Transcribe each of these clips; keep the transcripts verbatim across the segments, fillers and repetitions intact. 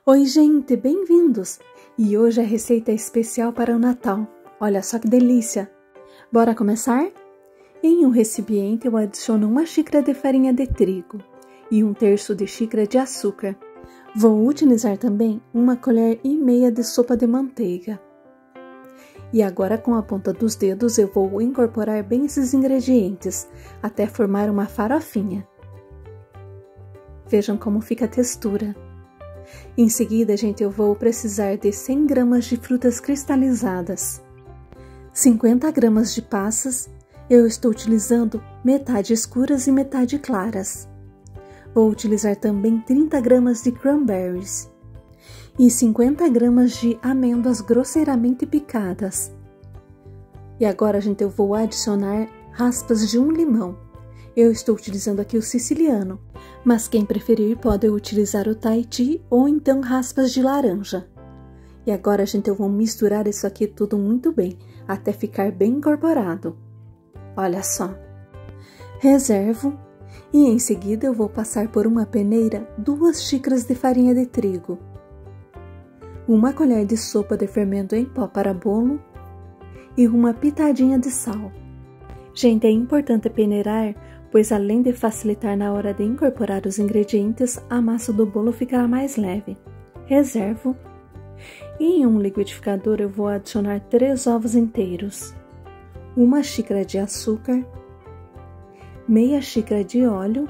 Oi gente, bem-vindos! E hoje a receita é especial para o Natal. Olha só que delícia! Bora começar? Em um recipiente eu adiciono uma xícara de farinha de trigo e um terço de xícara de açúcar. Vou utilizar também uma colher e meia de sopa de manteiga. E agora com a ponta dos dedos eu vou incorporar bem esses ingredientes até formar uma farofinha. Vejam como fica a textura. Em seguida, gente, eu vou precisar de cem gramas de frutas cristalizadas, cinquenta gramas de passas, eu estou utilizando metade escuras e metade claras. Vou utilizar também trinta gramas de cranberries e cinquenta gramas de amêndoas grosseiramente picadas. E agora, gente, eu vou adicionar raspas de um limão. Eu estou utilizando aqui o siciliano, mas quem preferir pode utilizar o Tahiti ou então raspas de laranja. E agora, gente, eu vou misturar isso aqui tudo muito bem, até ficar bem incorporado. Olha só. Reservo e em seguida eu vou passar por uma peneira duas xícaras de farinha de trigo, uma colher de sopa de fermento em pó para bolo e uma pitadinha de sal. Gente, é importante peneirar, pois além de facilitar na hora de incorporar os ingredientes, a massa do bolo ficará mais leve. Reservo. E em um liquidificador eu vou adicionar três ovos inteiros, uma xícara de açúcar, meia xícara de óleo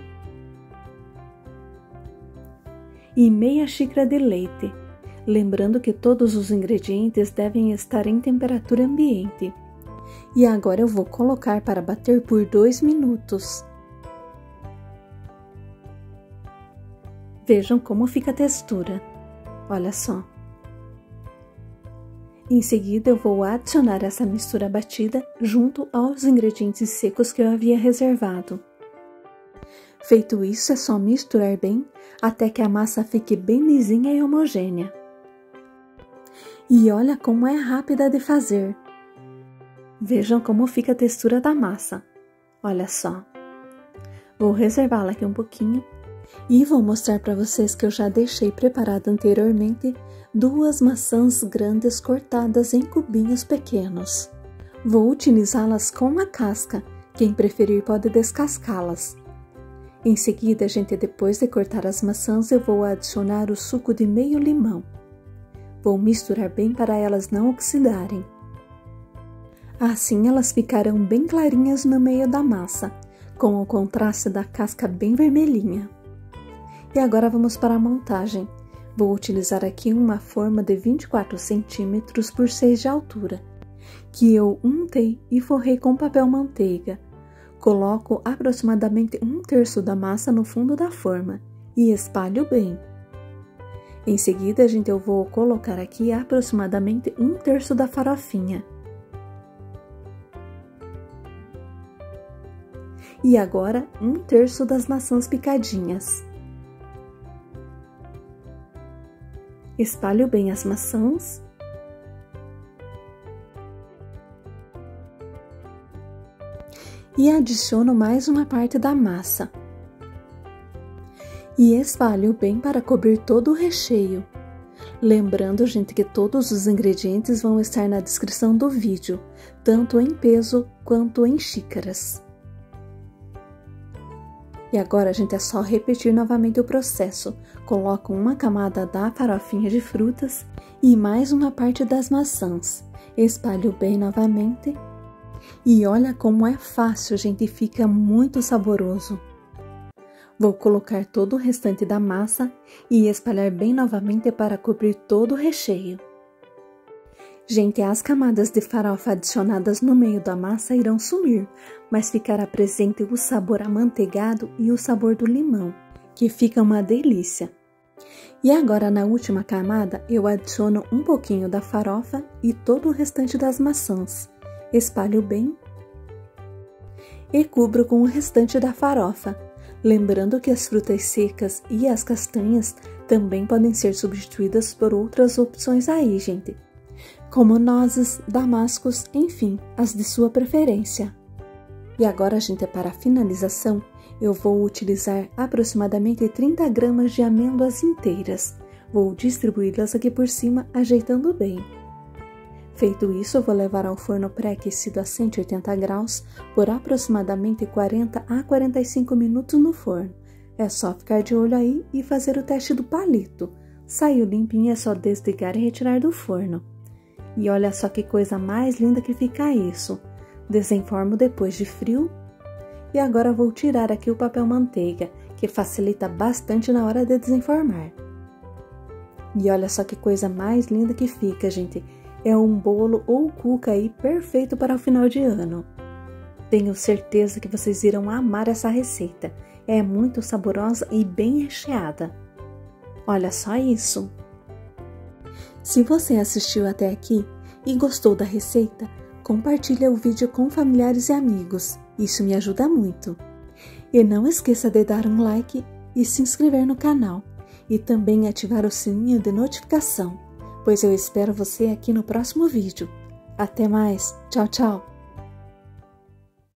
e meia xícara de leite. Lembrando que todos os ingredientes devem estar em temperatura ambiente. E agora eu vou colocar para bater por dois minutos. Vejam como fica a textura. Olha só. Em seguida eu vou adicionar essa mistura batida junto aos ingredientes secos que eu havia reservado. Feito isso, é só misturar bem até que a massa fique bem lisinha e homogênea. E olha como é rápida de fazer. Vejam como fica a textura da massa. Olha só. Vou reservá-la aqui um pouquinho e vou mostrar para vocês que eu já deixei preparado anteriormente duas maçãs grandes cortadas em cubinhos pequenos. Vou utilizá-las com a casca, quem preferir pode descascá-las. Em seguida, gente, depois de cortar as maçãs, eu vou adicionar o suco de meio limão. Vou misturar bem para elas não oxidarem. Assim elas ficarão bem clarinhas no meio da massa, com o contraste da casca bem vermelhinha. E agora vamos para a montagem. Vou utilizar aqui uma forma de vinte e quatro centímetros por seis de altura, que eu untei e forrei com papel manteiga. Coloco aproximadamente um terço da massa no fundo da forma e espalho bem. Em seguida, gente, eu vou colocar aqui aproximadamente um terço da farofinha. E agora, um terço das maçãs picadinhas. Espalho bem as maçãs. E adiciono mais uma parte da massa. E espalho bem para cobrir todo o recheio. Lembrando, gente, que todos os ingredientes vão estar na descrição do vídeo, tanto em peso quanto em xícaras. E agora, gente, é só repetir novamente o processo. Coloco uma camada da farofinha de frutas e mais uma parte das maçãs. Espalho bem novamente. E olha como é fácil, gente, fica muito saboroso. Vou colocar todo o restante da massa e espalhar bem novamente para cobrir todo o recheio. Gente, as camadas de farofa adicionadas no meio da massa irão sumir, mas ficará presente o sabor amanteigado e o sabor do limão, que fica uma delícia. E agora, na última camada, eu adiciono um pouquinho da farofa e todo o restante das maçãs. Espalho bem e cubro com o restante da farofa. Lembrando que as frutas secas e as castanhas também podem ser substituídas por outras opções aí, gente, como nozes, damascos, enfim, as de sua preferência. E agora, gente, para a finalização, eu vou utilizar aproximadamente trinta gramas de amêndoas inteiras. Vou distribuí-las aqui por cima, ajeitando bem. Feito isso, eu vou levar ao forno pré-aquecido a cento e oitenta graus por aproximadamente quarenta a quarenta e cinco minutos no forno. É só ficar de olho aí e fazer o teste do palito. Saiu limpinho, é só desligar e retirar do forno. E olha só que coisa mais linda que fica isso. Desenformo depois de frio. E agora vou tirar aqui o papel manteiga, que facilita bastante na hora de desenformar. E olha só que coisa mais linda que fica, gente. É um bolo ou cuca aí perfeito para o final de ano. Tenho certeza que vocês irão amar essa receita. É muito saborosa e bem recheada. Olha só isso! Se você assistiu até aqui e gostou da receita, compartilhe o vídeo com familiares e amigos. Isso me ajuda muito. E não esqueça de dar um like e se inscrever no canal. E também ativar o sininho de notificação, pois eu espero você aqui no próximo vídeo. Até mais! Tchau, tchau!